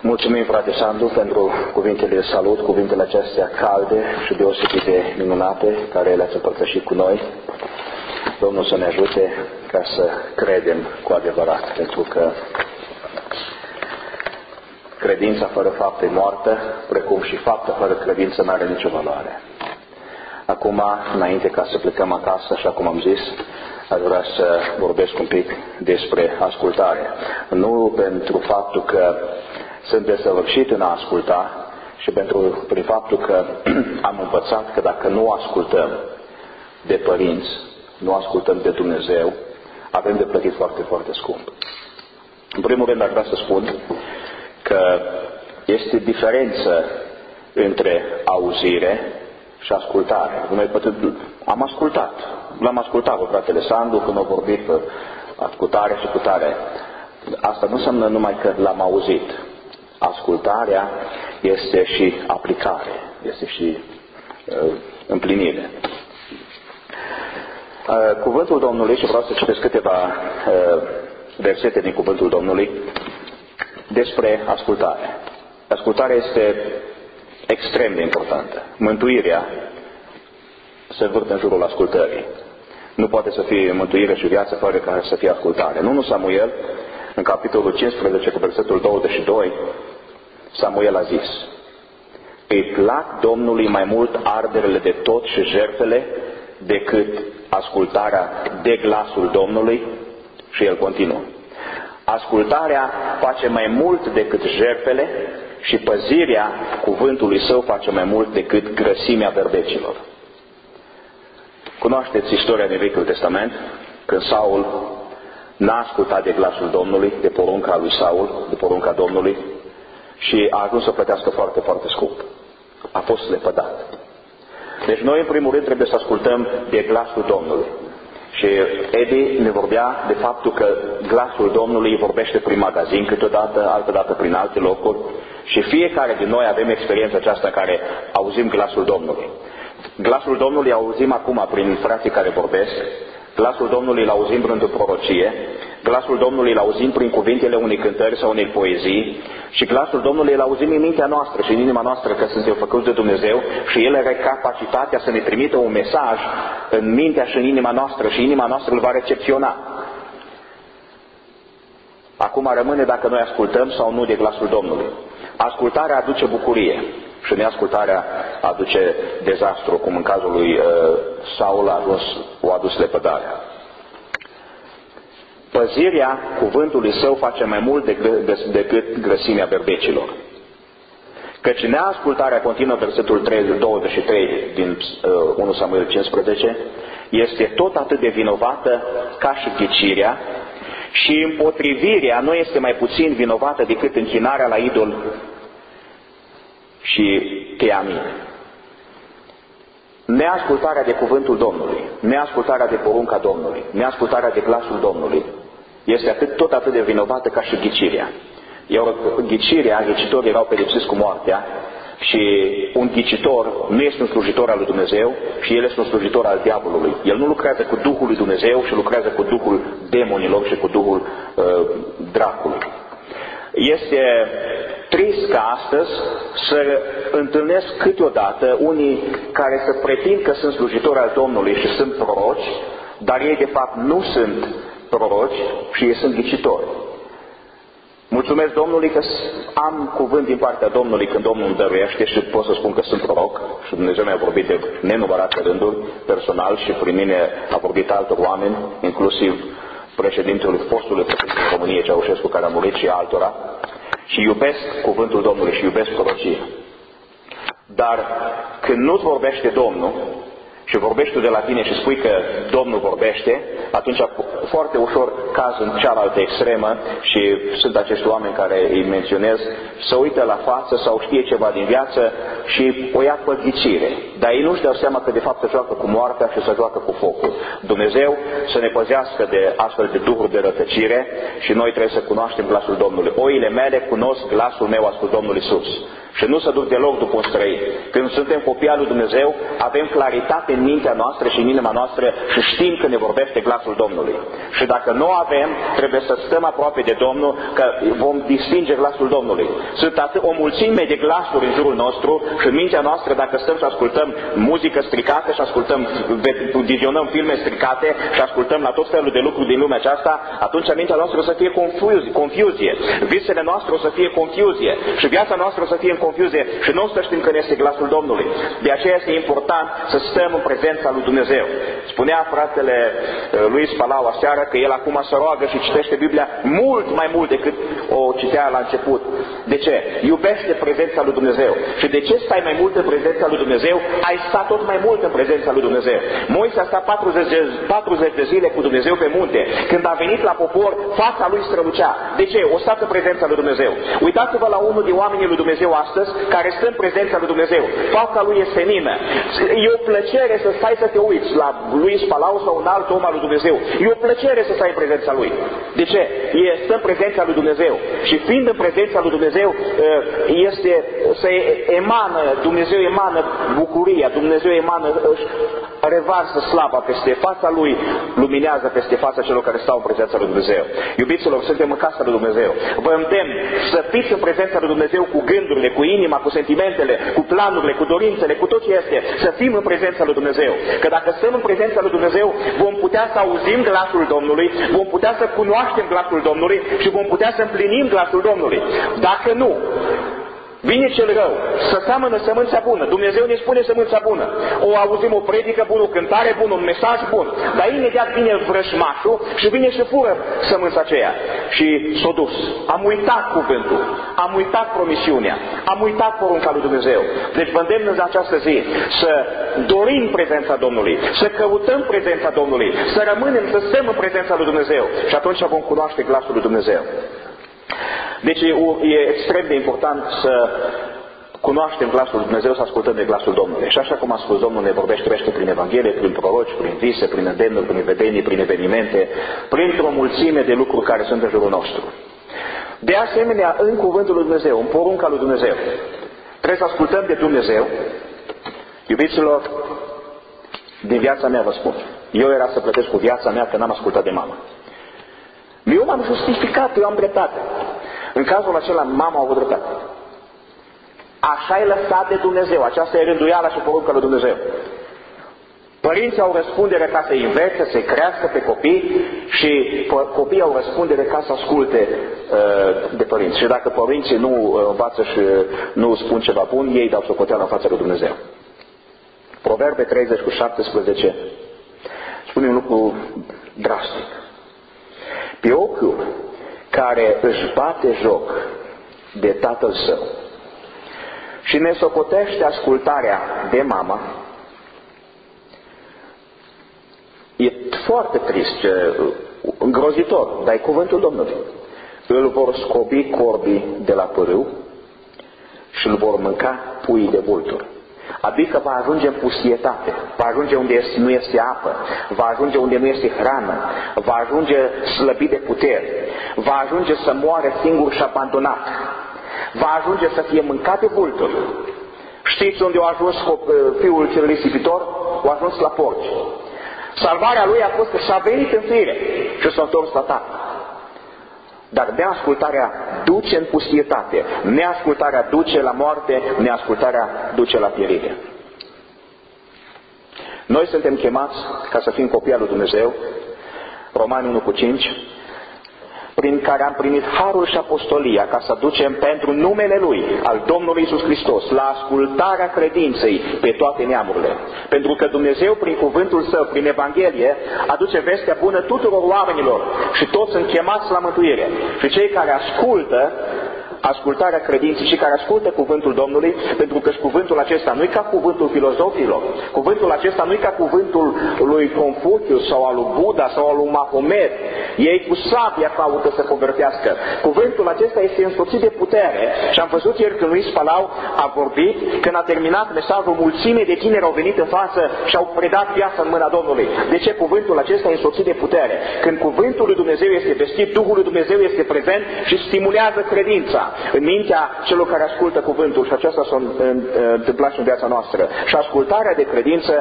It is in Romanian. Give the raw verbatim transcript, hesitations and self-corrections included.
Mulțumim, frate Sandu, pentru cuvintele de salut, cuvintele acestea calde și deosebit de minunate, care le-ați împărtășit cu noi. Domnul să ne ajute ca să credem cu adevărat, pentru că credința fără fapte e moartă, precum și fapta fără credință nu are nicio valoare. Acum, înainte ca să plecăm acasă, așa cum am zis, aș vrea să vorbesc un pic despre ascultare. Nu pentru faptul că sunt desăvârșit în a asculta, și pentru prin faptul că am învățat că dacă nu ascultăm de părinți, nu ascultăm de Dumnezeu, avem de plătit foarte, foarte scump. În primul rând, aș vrea să spun că este diferență între auzire și ascultare. Noi am ascultat, l-am ascultat cu fratele Sandu când a vorbit pe ascultare și ascultare. Asta nu înseamnă numai că l-am auzit. Ascultarea este și aplicare, este și uh, împlinire. Uh, cuvântul Domnului, și vreau să citesc câteva uh, versete din cuvântul Domnului despre ascultare. Ascultarea este extrem de importantă. Mântuirea se învârte în jurul ascultării. Nu poate să fie mântuire și viață fără ca să fie ascultare. în întâi Samuel, în capitolul cincisprezece, cu versetul douăzeci și doi, Samuel a zis: îi plac Domnului mai mult arderele de tot și jertfele decât ascultarea de glasul Domnului. Și el continuă: ascultarea face mai mult decât jertfele și păzirea cuvântului său face mai mult decât grăsimea berbecilor. Cunoașteți istoria din Vechiul Testament, când Saul n-a ascultat de glasul Domnului, de porunca lui Saul, de porunca Domnului, și a ajuns să plătească foarte, foarte scump. A fost lepădat. Deci noi, în primul rând, trebuie să ascultăm de glasul Domnului. Și Edi ne vorbea de faptul că glasul Domnului vorbește prin magazin câteodată, altădată prin alte locuri, și fiecare din noi avem experiența aceasta în care auzim glasul Domnului. Glasul Domnului auzim acum prin frații care vorbesc, glasul Domnului îl auzim printr-o prorocie, glasul Domnului îl auzim prin cuvintele unei cântări sau unei poezii, și glasul Domnului îl auzim în mintea noastră și în inima noastră, că suntem făcuți de Dumnezeu, și El are capacitatea să ne trimită un mesaj în mintea și în inima noastră, și inima noastră îl va recepționa. Acum rămâne dacă noi ascultăm sau nu de glasul Domnului. Ascultarea aduce bucurie și neascultarea aduce dezastru, cum în cazul lui uh, Saul a ajuns, o adus lepădarea. Păzirea cuvântului său face mai mult decât grăsimea berbecilor. Căci neascultarea, continuă versetul douăzeci și trei din uh, întâi Samuel cincisprezece, este tot atât de vinovată ca și ghicirea, și împotrivirea nu este mai puțin vinovată decât închinarea la idol și teamine. Neascultarea de cuvântul Domnului, neascultarea de porunca Domnului, neascultarea de glasul Domnului este atât, tot atât de vinovată ca și ghicirea. Iar ghicirea, ghicitorii erau pedepsiți cu moartea, și un ghicitor nu este un slujitor al lui Dumnezeu, și el este un slujitor al diavolului. El nu lucrează cu Duhul lui Dumnezeu, și lucrează cu Duhul demonilor și cu Duhul uh, dracului. Este trist ca astăzi să întâlnesc câteodată unii care să pretind că sunt slujitori al Domnului și sunt proroci, dar ei de fapt nu sunt proroci și ei sunt ghicitori. Mulțumesc Domnului că am cuvânt din partea Domnului când Domnul îmi dăruiește și pot să spun că sunt proroc, și Dumnezeu mi-a vorbit de nenumărate rânduri personal, și prin mine a vorbit altor oameni, inclusiv președintele, fostului președinte României, Ceaușescu, care a murit, și altora, și iubesc cuvântul Domnului și iubesc prorocia. Dar când nu-ți vorbește Domnul și vorbești tu de la tine și spui că Domnul vorbește, atunci foarte ușor caz în cealaltă extremă, și sunt acești oameni care îi menționez, să uită la față sau știe ceva din viață și o ia pe ghicire. Dar ei nu-și dau seama că de fapt se joacă cu moartea și se joacă cu focul. Dumnezeu să ne păzească de astfel de duhuri de rătăcire, și noi trebuie să cunoaștem glasul Domnului. Oile mele cunosc glasul meu, a spus Domnul Iisus, și nu se duc deloc după un străin. Când suntem copii al lui Dumnezeu, avem claritate claritate în mintea noastră și în inima noastră și știm că ne vorbește glasul Domnului. Și dacă nu avem, trebuie să stăm aproape de Domnul, că vom distinge glasul Domnului. Sunt atât o mulțime de glasuri în jurul nostru și în mintea noastră, dacă stăm și ascultăm muzică stricată și ascultăm, vizionăm filme stricate și ascultăm la tot felul de lucruri din lumea aceasta, atunci mintea noastră o să fie confuzie, confuzie. Visele noastre o să fie confuzie și viața noastră o să fie în confuzie și nu o să știm că ne este glasul Domnului. De aceea este important să stăm în prezența lui Dumnezeu. Spunea fratele Luis Palau aseară că el acum se roagă și citește Biblia mult mai mult decât o citea la început. De ce? Iubește prezența lui Dumnezeu. Și de ce stai mai mult în prezența lui Dumnezeu? Ai stat tot mai mult în prezența lui Dumnezeu. Moise a stat patruzeci de zile cu Dumnezeu pe munte. Când a venit la popor, fața lui strălucea. De ce? O stat în prezența lui Dumnezeu. Uitați-vă la unul din oamenii lui Dumnezeu astăzi, care stă în prezența lui Dumnezeu. Fața lui e senină. E o plăcere să stai să te uiți la Luis Palau sau un alt om al lui Dumnezeu. E o plăcere să stai în prezența lui. De ce? E stă în prezența lui Dumnezeu. Și fiind în prezența lui Dumnezeu, este să emană, Dumnezeu emană bucuria, Dumnezeu emană, revarsă slava peste fața lui, luminează peste fața celor care stau în prezența lui Dumnezeu. Iubiților, suntem în casa lui Dumnezeu. Vă îndemn să fiți în prezența lui Dumnezeu cu gândurile, cu inima, cu sentimentele, cu planurile, cu dorințele, cu tot ce este. Să fim în prezența lui Dumnezeu. Că dacă stăm în prezența lui Dumnezeu, vom putea să auzim glasul Domnului, vom putea să cunoaștem glasul Domnului și vom putea să împlinim glasul Domnului. Dacă nu, vine cel rău, să seamănă sămânța bună. Dumnezeu ne spune sămânța bună. O auzim o predică bună, o cântare bună, un mesaj bun. Dar imediat vine vrășmașul și vine și fură sămânța aceea. Și s-a dus. Am uitat cuvântul. Am uitat promisiunea. Am uitat porunca lui Dumnezeu. Deci vă îndemn în această zi să dorim prezența Domnului, să căutăm prezența Domnului, să rămânem, să stăm în prezența lui Dumnezeu. Și atunci vom cunoaște glasul lui Dumnezeu. Deci e extrem de important să cunoaștem glasul lui Dumnezeu, să ascultăm de glasul Domnului. Și așa cum a spus Domnul, ne vorbește prin Evanghelie, prin proroci, prin vise, prin îndemnuri, prin vedenii, prin evenimente, printr-o mulțime de lucruri care sunt în jurul nostru. De asemenea, în cuvântul lui Dumnezeu, în porunca lui Dumnezeu, trebuie să ascultăm de Dumnezeu. Iubiților, din viața mea vă spun, eu era să plătesc cu viața mea că n-am ascultat de mama. Eu m-am justificat, eu am dreptate. În cazul acela, mama a avut dreptate. Așa e lăsat de Dumnezeu. Aceasta e rânduiala și porunca lui Dumnezeu. Părinții au răspundere ca să învețe, să crească pe copii și copiii au răspundere ca să asculte uh, de părinți. Și dacă părinții nu învață și nu spun ceva bun, ei dau socoteală în fața lui Dumnezeu. Proverbe treizeci cu șaptesprezece spune un lucru drastic. Pe ochiul care își bate joc de tatăl său și ne socotește ascultarea de mama, e foarte trist, îngrozitor, dar e cuvântul Domnului. Îl vor scobi corbii de la pârâu și îl vor mânca puii de vulturi. Adică va ajunge în pustietate, va ajunge unde nu este apă, va ajunge unde nu este hrană, va ajunge slăbit de putere, va ajunge să moare singur și abandonat, va ajunge să fie mâncat de vulturi. Știți unde a ajuns fiul cel risipitor? A ajuns la porci. Salvarea lui a fost că și-a venit în fire și s-a întors la tatăl. Dar neascultarea duce în pustietate, neascultarea duce la moarte, neascultarea duce la pierire. Noi suntem chemați ca să fim copii al lui Dumnezeu, Romani unu cu cinci, prin care am primit harul și apostolia ca să ducem pentru numele Lui, al Domnului Iisus Hristos, la ascultarea credinței pe toate neamurile. Pentru că Dumnezeu, prin cuvântul Său, prin Evanghelie, aduce vestea bună tuturor oamenilor și toți sunt chemați la mântuire. Și cei care ascultă, ascultarea credinței și care ascultă cuvântul Domnului, pentru că și cuvântul acesta nu e ca cuvântul filozofilor, cuvântul acesta nu e ca cuvântul lui Confuciu sau al lui Buddha sau al lui Mahomet. Ei cu sabia caută să convertească. Cuvântul acesta este însoțit de putere și am văzut ieri când Luis Palau a vorbit, când a terminat mesajul, mulțime de tineri au venit în față și au predat viața în mâna Domnului. De ce? Cuvântul acesta e însoțit de putere. Când cuvântul lui Dumnezeu este vestit, Duhul lui Dumnezeu este prezent și stimulează credința în mintea celor care ascultă cuvântul și aceasta s-a întâmplat și în viața noastră. Și ascultarea de credință